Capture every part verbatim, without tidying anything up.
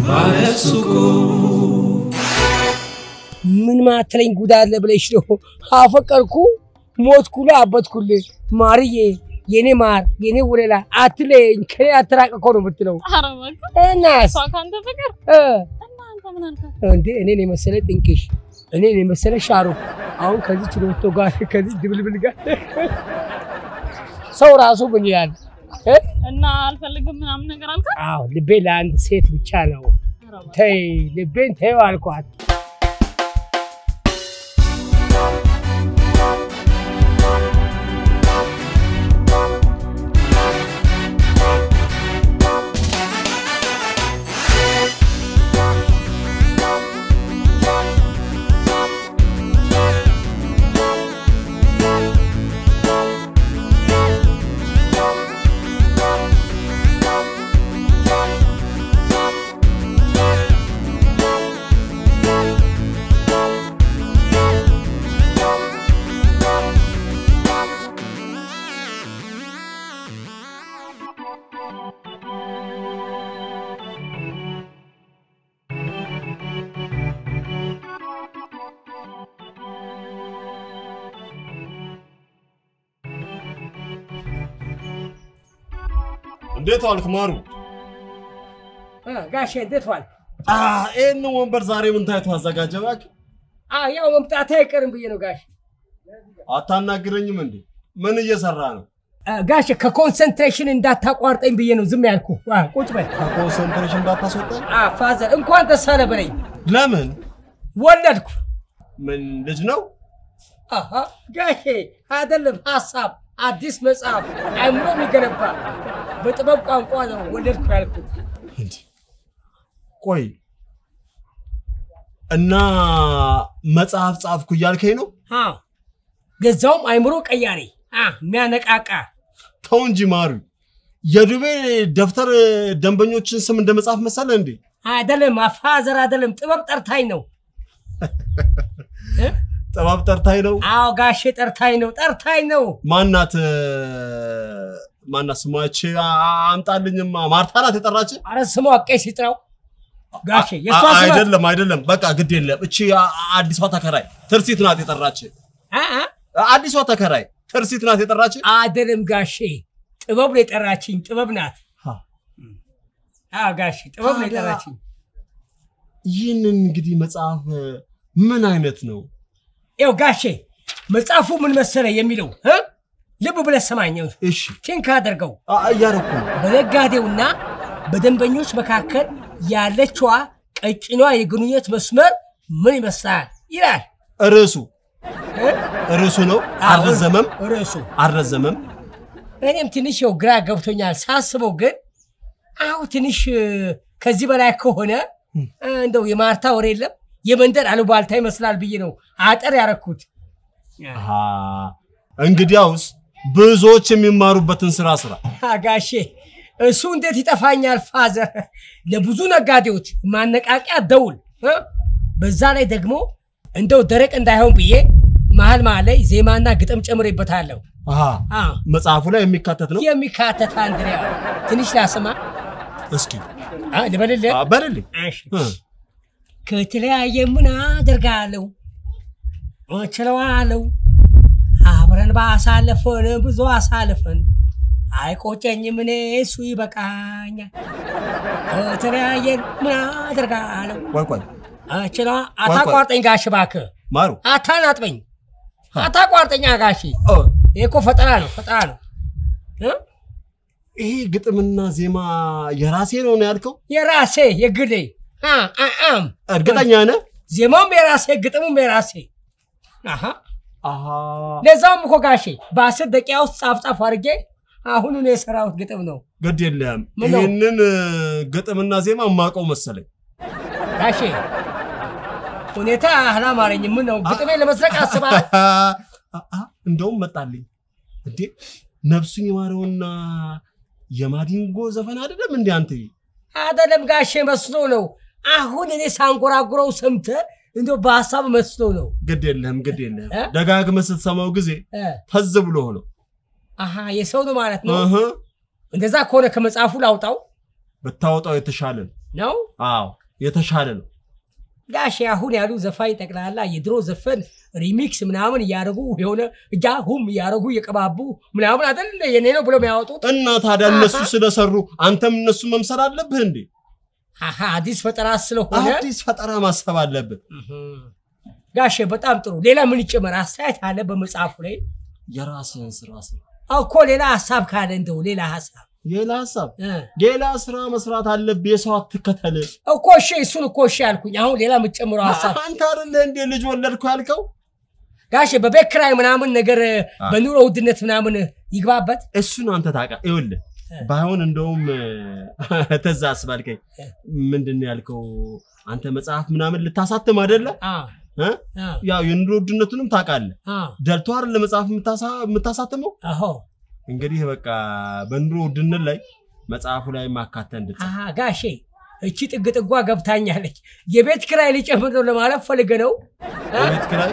ባለሱቁ ምን ማትለኝ ጉዳት ለብለሽ ነው አፈቀርኩ ሞትኩላ አበትኩል ማርዬ የኔ ማር የኔ ወለላ አትለኝ ከኔ አትራቀቆ ነው ብትለው አረማክ እናስ ሳካንተ ፍቅር እ እና አንተ ምን አልከ እንዴ እኔ ነኝ መሰለ ጥንቅሽ እኔ ነኝ መሰለ ሻሩ አሁን ከዚህ ችሎቶ ጋር ከዚህ ድብልብል ጋር ሰው ራሱ ምን ይላል እ እና አልፈልግም ምናምን ነገር አልከ አዎ ልቤ ለአንድ ሴት ብቻ ነው ተይ ልቤን ተይው አልኳት እንዴት ዋልክ ማሩ አ ጋሼ እንዴት ዋልክ አ እነ ወንበር ዛሬ ምን ታይቶ አዘጋጀባክ አ ያው መምጣት አይቀርም ብዬ ነው ጋሼ አታናግረኝም እንዴ ምን እየሰራ ነው ጋሼ ከኮንሰንትሬሽን እንዳታቋርጠኝ ብዬ ነው ዝም ያልኩ አ ቁጭ በል ከኮንሰንትሬሽን እንዳታስወጣ አ ፋዘር እንኳን ተሳለ በለኝ ለምን ወለድኩ ምን ልጅ ነው አሃ ጋሼ አይደለም ሐሳብ አዲስ መጽሐፍ አይምሮ የሚገነባ በጥበብ ቋንቋ ነው ወለድኩ ያልኩት እንዴ ቆይ እና መጽሐፍ ጻፍኩ ያልከኝ ነው አ ገዛውም አይምሮ ቀያሪ አ የሚያነቃቃ ተው እንጂ ማሩ የዱቤ ደፍተር ደንበኞችን ስም እንደመጻፍ መሰለ እንዴ አይደለም አፋዘር አይደለም ጥበብ ጠርታኝ ነው ጥበብ ጠርታኝ ነው አዎ ጋሼ ጠርታኝ ነው ጠርታኝ ነው ማናት ማናት ስማች አምጣልኝማ ማርታ ናት የጠራች አረ ስሟ ቀስ ይጥራው ጋሼ የሷ ስም አይደለም አይደለም በቃ ግድ የለም እቺ አዲሷ ተከራይ ትርሲት ናት የጠራች አ አ አዲሷ ተከራይ ትርሲት ናት የጠራች አይደለም ጋሼ ጥበብ ነው የጠራችኝ ጥበብ ናት አ አ ጋሼ ጥበብ ነው የጠራችኝ ይህንን እንግዲህ መጽሐፍ ምን አይነት ነው ይው ጋሼ መጽሐፉ ምን መሰለ የሚለው እ ልብ ብለህ ሰማኝ እሺ ቲንክ አድርገው አያረኩ በነጋዴውና በደንበኞች መካከል ያለችዋ ቀጭኗ የግንኙነት መስመር ምን ይመስላል ይላል ርዕሱ ርዕሱ ነው አረዘመም ርዕሱ አረዘመም እኔም ትንሽ ያው ግራ ገብቶኛል ሳስበው ግን አው ትንሽ ከዚህ በላይ ከሆነ እንደው የማርታ ወሬ የለም የመንደር አሉባልታ ይመስላል ብዬ ነው አጠር ያረኩት አሃ እንግዲያውስ ብዙዎች የሚማሩበትን ስራ ስራ አጋሼ እሱ እንዴት ይጠፋኛል ፋዘር ለብዙ ነጋዴዎች ማነቃቂያ ደውል በዛ ላይ ደግሞ እንደው ደረቅ እንዳይሆን ብዬ መሃል መሃል ላይ ዜማና ግጥም ጨምሬበታለሁ አሃ አ መጽሐፉ ላይ የሚካተት ነው የሚካተት አንድሪያ ትንሽ ላስማ እስኪ አ ለበለለ አ በለልኝ እሺ ከተለያየ ምን አደርጋለሁ ወቸለዋለሁ አብረን ባሳለፈን ብዙ አሳልፈን አይቆጨኝም እኔ እሱ ይበቃኛል ከተለያየ ምን አደርጋለሁ ቆይ ቆይ አችላ አታቋርጠኝ ጋሽ እባክህ ማሩ አታናጥበኝ አታቋርጠኝ ጋሽ እኮ ፈጠራ ነው ፈጠራ ነው እ ይሄ ግጥምና ዜማ የራሴ ነው ነው ያልከው የራሴ የግሌ አ አም እርግጠኛ ነህ ዜማውም የራሴ ግጥሙም የራሴ አሃ አሃ ለዛም እኮ ጋሼ በአስር ደቂቃ ውስጥ ጻፍ ጻፍ አድርጌ አሁን ነው የሰራሁት ግጥም ነው ግድ የለም ይሄንን ግጥምና ዜማ ማቀው መሰለኝ ጋሼ ሁኔታ አላማረኝ ምን ነው ግጥሜ ለመስረቅ አስባ እንደውም መጣልኝ እንዴ ነፍሱን ይማረውና የማዲንጎ ዘፈን አይደለም እንዴ አንተ አይደለም ጋሼ መስሎ ነው አሁን እኔ ሳንጎራጉረው ሰምተ እንደው በሐሳብ መስሎ ነው ግድ የለም ግድ የለም ደጋግመህ ስትሰማው ጊዜ ተዝ ብሎ ነው አሃ የሰው ነው ማለት ነው አሃ እንደዛ ከሆነ ከመጽሐፉ ላውጣው በታወጣው የተሻለ ነው አዎ የተሻለ ነው ጋሽ አሁን ያሉ ዘፋኝ ጠቅላላ የድሮ ዘፈን ሪሚክስ ምናምን ያረጉ የሆነ ጃሁም ያረጉ የቀባቡ ምናምን አይደል የኔ ነው ብሎ የሚያወጡት እና ታዲያ እነሱ ስለሰሩ አንተም እነሱ መምሰል አለብህ እንዴ አሃ አዲስ ፈጠራ ስለሆነ አዲስ ፈጠራ ማሰብ አለብህ ጋሽ በጣም ጥሩ ሌላ ምን ይጨመር አስተያየት አለ በመጽሐፉ ላይ የራስህን ስራ ስራ እኮ ሌላ ሐሳብ ካለ እንደው ሌላ ሐሳብ ሌላ ሐሳብ ሌላ ስራ መስራት አለብህ የሰው አትከተል እኮ እሺ እሱን እኮ እሺ አልኩኝ አሁን ሌላ የምትጨምረው ሐሳብ አንተ አይደለ እንዴ ልጅ ወለድኩ ያልከው ጋሽ በቤት ኪራይ ምናምን ነገር በኑሮ ውድነት ምናምን ይግባበት እሱን አንተ ታውቃ ይኸውልህ ባይሆን እንደውም ተዛስ ባልከኝ ምንድነው ያልከው አንተ መጽሐፍ ምናምን ልታሳትም አይደለ አዎ ያው የኑሮ ውድነቱንም ታውቃለህ ደልቶ አይደል ለመጽሐፍ የምታሳትመው አዎ እንግዲህ በቃ በኑሮ ውድነት ላይ መጽሐፉ ላይ ማካተት እንድት አሃ ጋሼ እቺ ጥግ ጥጓ ገብታኛለች የቤት ኪራይ ሊጨምር ነው ለማለት ፈልገ ነው የቤት ኪራይ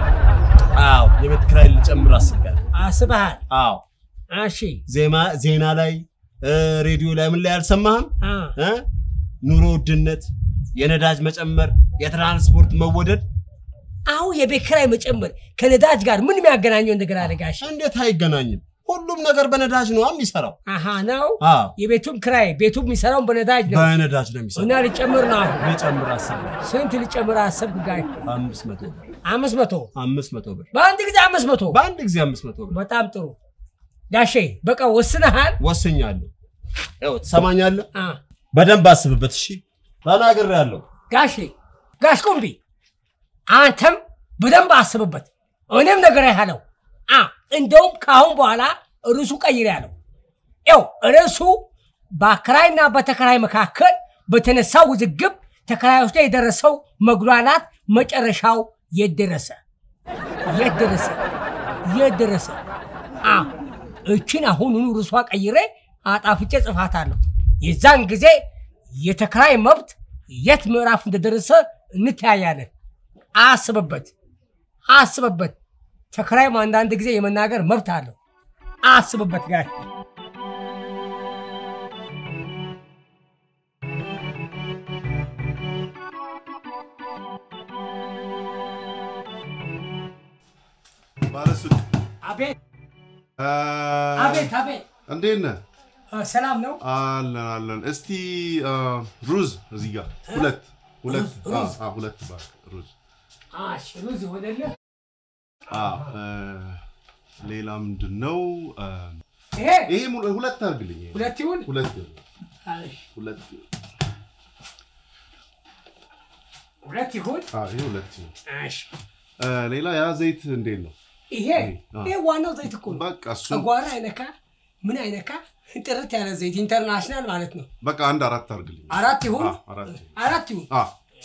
አዎ የቤት ኪራይ ሊጨምር አስበሃል አስበሃል አዎ እሺ ዜማ ዜና ላይ ሬዲዮ ላይ ምን ላይ አልሰማህም እ ኑሮ ውድነት የነዳጅ መጨመር የትራንስፖርት መወደድ አው የቤት ኪራይ መጨመር ከነዳጅ ጋር ምን የሚያገናኘው ነገር አለ ጋሼ እንዴት አይገናኝም ሁሉም ነገር በነዳጅ ነው የሚሰራው አሃ ነው የቤቱም ኪራይ ቤቱም የሚሰራው በነዳጅ ነው በነዳጅ ነው የሚሰራው እና ሊጨምር ነው ሊጨምር አሰብ ስንት ሊጨምር አሰብ ጋር አምስት መቶ አምስት መቶ አምስት መቶ ብር በአንድ ጊዜ አምስት መቶ በአንድ ጊዜ አምስት መቶ ብር በጣም ጥሩ ጋሼ በቃ ወስነሃል ወስኛለሁ ያው ተሰማኛለህ አ በደንብ አስብበት እሺ ተናግሬያለሁ ጋሼ ጋሽ ቁምቢ አንተም በደንብ አስብበት እኔም ነገር ያለው አ እንደውም ካሁን በኋላ ርሱ ቀይር ያለው ያው ርሱ በአከራይና በተከራይ መካከል በተነሳው ውዝግብ ተከራዮች ላይ የደረሰው መግሏላት መጨረሻው የደረሰ የደረሰ የደረሰ አ እቺን አሁኑኑ ርሷ ቀይሬ አጣፍጬ ጽፋታለሁ የዛን ጊዜ የተከራይ መብት የት ምዕራፍ እንደደረሰ እንታያለን አስበበት አስበበት ተከራይ አንዳንድ ጊዜ የመናገር መብት አለው አስበበት ጋር ባለሱ አቤት አ አቤት አቤት እንዴት ነህ ሰላም ነው አለን አለን እስቲ ሩዝ እዚህ ጋር ሁለት ሁለት አ ሁለት ባክ ሩዝ አሽ ሩዝ ወደለ አ ሌላ ምንድነው ይሄ ይሄ ሁለት አድርግልኝ ሁለት ይሁን ሁለት አሽ ሁለት ሁለት ይሁን አ ይሄ ሁለት አሽ ሌላ ያ ዘይት እንዴት ነው ይሄ ይሄ ዋናው ዘይት እኮ ነው በቃ እሱ አጓራ አይነካ ምን አይነካ ጥርት ያለ ዘይት ኢንተርናሽናል ማለት ነው በቃ አንድ አራት አድርግልኝ አራት ይሁን አራት አራት ይሁን አ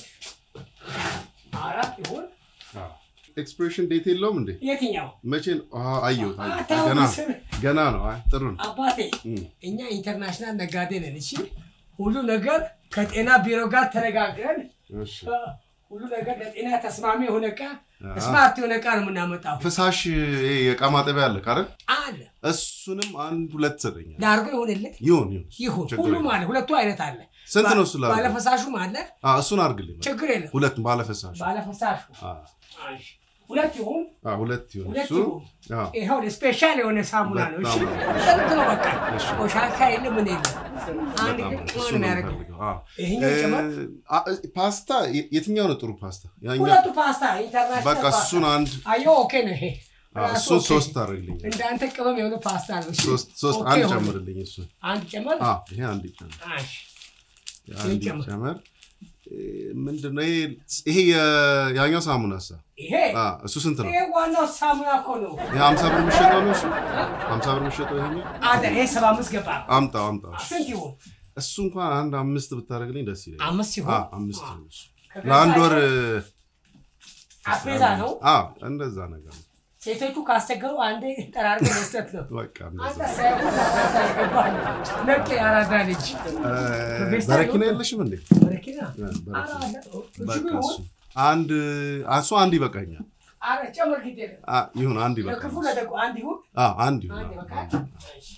አራት ይሁን አ ኤክስፕሬሽን ዴት የለውም እንዴ የትኛው መቼ አየው ገና ገና ነው አይ ጥሩ ነው አባቴ እኛ ኢንተርናሽናል ነጋዴ ነን እሺ ሁሉ ነገር ከጤና ቢሮ ጋር ተነጋግረን እሺ ሁሉ ነገር ለጤና ተስማሚ ሆነ ቃ ስማርት ሆነ ቃ ነው የምናመጣው ፍሳሽ የቃ ማጠቢያ አለ ካረ አለ እሱንም አንድ ሁለት ሰጠኛል ዳርጎ ይሆንልህ ይሁን ይሁን ይሁን ሁሉ ማለት ሁለቱ አይነት አለ ስንት ነው እሱ ባለ ፈሳሹም አለ አ እሱን አርግልኝ ችግር የለም ሁለት ባለ ፈሳሽ ባለ ፈሳሹ አ እሺ ሁለት ይሁን አ ሁለት ይሁን እሱ አ ይሄው ስፔሻል የሆነ ሳሙና ነው እሺ ጥርት ነው በቃ ቆሻሻ የለም ምን የለም አንድ ግን ነው ያረጋው አ ይሄኛው ጨመር ፓስታ የትኛው ነው ጥሩ ፓስታ ያኛው ሁለቱ ፓስታ ኢንተርናሽናል በቃ እሱን አንድ አዮ ኦኬ ነው ይሄ እሱን ሶስት አርግልኝ እንዳንተ ቅመም የሆነ ፓስታ ነው እሺ ሶስት ሶስት አንድ ጨምርልኝ እሱ አንድ ጨመር አ ይሄ አንድ ጨምር እሺ አንድ ጨምር ምንድነው ይሄ ያኛው ሳሙናሳ ይሄ አ እሱ ስንት ነው ይሄ ዋናው ሳሙና እኮ ነው ይሄ ሃምሳ ብር የሚሸጠው ነው እሱ ሃምሳ ብር የሚሸጠው ይሄኛው አዳ ይሄ ሰባ አምስት ገባ አምጣው አምጣው ስንት ይሁን እሱ እንኳን አንድ አምስት ብታረግልኝ ደስ ይላል አምስት ይሁን አ አምስት ይሁን ለአንድ ወር አስቤዛ ነው አ እንደዛ ነገር ነው ሴቶቹ ካስቸገሩ አንዴ ጠራርገው መስጠት ነው በቃ አንተ ሳይሆን ነቄ አራዳ ልጅ በረኪና የለሽም እንዴ በረኪና በቃ እሱ አንድ እሱ አንድ ይበቃኛል አረ ጨምር ግዴታ አ ይሁን አንድ ይበቃኛል ለክፉ ለደቁ አንድ ይሁን አ አንድ ይሁን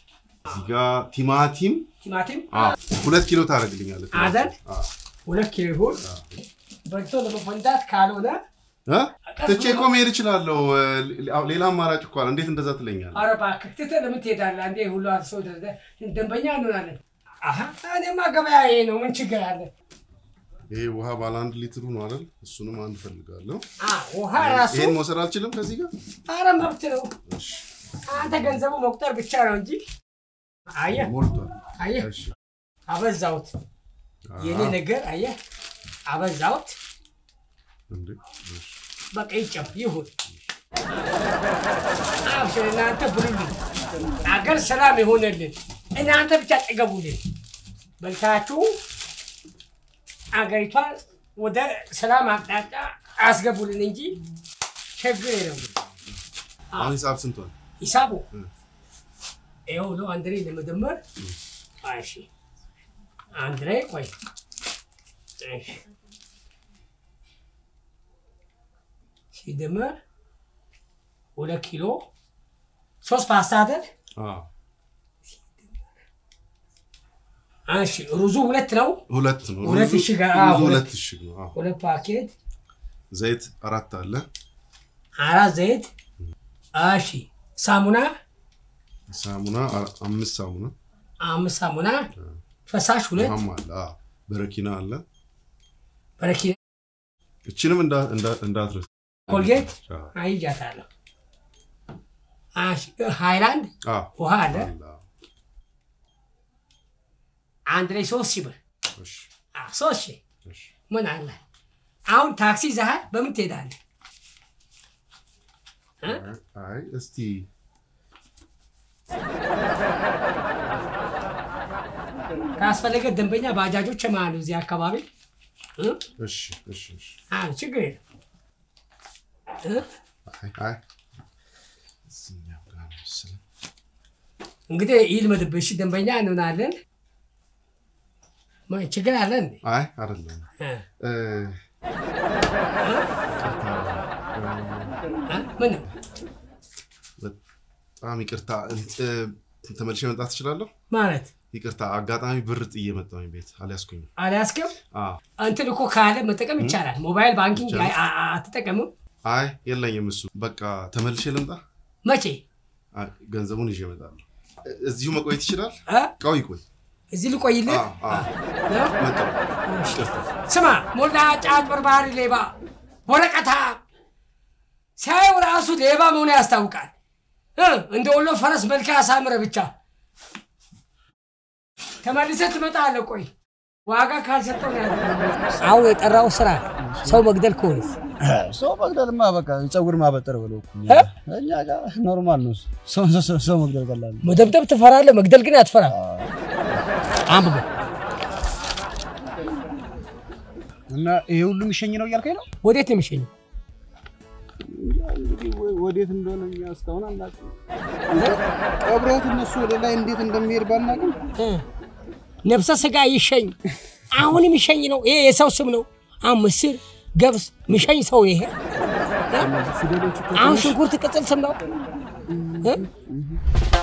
እዚህ ጋር ቲማቲም ቲማቲም ሁለት ኪሎ ታረግልኛለህ አይደል ሁለት ኪሎ ይሁን በልቶ ለመፈንዳት ካልሆነ እ ተቼ እኮ መሄድ እችላለሁ ሌላ አማራጭ እኮ አለ እንዴት እንደዛ ትለኛለህ ኧረ እባክህ ትተህ ለምን ትሄዳለህ አንዴ ሁሉ አሰው ደንበኛ እንሆናለን አሃ እኔማ ገበያዬ ነው ምን ችግር አለ ይሄ ውሃ ባለ አንድ ሊትሩ ነው አይደል እሱንም አንድ ፈልጋለሁ አ ውሃ ራሱ ይሄን መውሰድ አልችልም ከዚህ ጋር ኧረ መብት ነው እሺ አንተ ገንዘቡ መቁጠር ብቻ ነው እንጂ አየህ ሞልቷል አየህ እሺ አበዛውት የኔ ነገር አየህ አበዛውት እንዴ እሺ በቃ ይጨም ይሁን አብሽር እናንተ ብሉልኝ አገር ሰላም ይሆንልን እናንተ ብቻ ጠገቡልኝ በልታችሁ አገሪቷን ወደ ሰላም አቅጣጫ አስገቡልን እንጂ ችግር የለም አሁን ሂሳብ ስንት ሆነ ሂሳቡ ይኸው ነው አንድ ላይ ለመደመር እሺ አንድ ላይ ቆይ እሺ ሲደመር ሁለት ኪሎ ሶስት ፓስታ አይደል አዎ እሺ ሩዙ ሁለት ነው ሁለት ነው ሁለት እሽግ አዎ ሁለት እሽግ ነው አዎ ሁለት ፓኬት ዘይት አራት አለ አራት ዘይት እሺ ሳሙና ሳሙና አምስት ሳሙና አምስት ሳሙና ፈሳሽ ሁለት አለ አዎ በረኪና አለ በረኪና እቺንም እንዳ እንዳ እንዳትረስ ኮልጌት አይጃታለሁ እሺ ሃይላንድ አዎ ውሃ አለ አንድ ላይ ሶስት ሺህ ብር እሺ አዎ ሶስት ሺህ እሺ ምን አለ አሁን ታክሲ ዘሃር በምን ትሄዳለህ አይ እስቲ ካስፈለገ ደንበኛ ባጃጆች ማሉ እዚህ አካባቢ እሺ እሺ እሺ አዎ ችግር የለም አይ አይ እዚህኛው ጋር መሰለኝ እንግዲህ ይልመድብሽ ደንበኛ እንሆናለን ምን ችግር አለ እንዴ አይ አይደለም እ ምን በጣም ይቅርታ ተመልሼ መምጣት እችላለሁ ማለት ይቅርታ አጋጣሚ ብር ጥዬ መጣሁኝ ቤት አልያዝኩኝ አልያዝክም አዎ አንተ እኮ ካለ መጠቀም ይቻላል ሞባይል ባንኪንግ አትጠቀምም አይ የለኝም እሱ በቃ ተመልሼ ልምጣ መቼ ገንዘቡን ይዤ እመጣለሁ እዚሁ መቆየት ይችላል ቆይ ቆይ እዚህ ልቆይልህ አዎ መጣሁ ስማ ሞላ ጫት በርባሪ ሌባ ወረቀታ ሳይው ራሱ ሌባ መሆኑ ያስታውቃል እ እንደ ወሎ ፈረስ መልካ ያሳምረ ብቻ ተመልሰህ ትመጣለህ ቆይ ዋጋ ካልሰጠው ነው አው የጠራው ስራ ሰው መግደል ኮንስ ሰው መግደልማ በቃ ጸጉር ማበጠር ብለው እኛ ጋር ኖርማል ነው ሰው ሰው መግደል ቀላል መደብደብ ትፈራለህ መግደል ግን አትፈራም አምብ እና ይሄ ሁሉ የሚሸኝ ነው እያልከኝ ነው ወዴት ነው የሚሸኝ እንግዲህ ወዴት እንደሆነ የሚያስታውና አናውቅም ቀብረውት እነሱ ወደ ላይ እንዴት እንደሚሄድ ባናውቅም ነፍሰ ስጋ ይሸኝ አሁንም ይሸኝ ነው ይሄ የሰው ስም ነው አምስር ገብስ ሚሸኝ ሰው ይሄ አሁን ሽንኩርት ቅጽል ስም ነው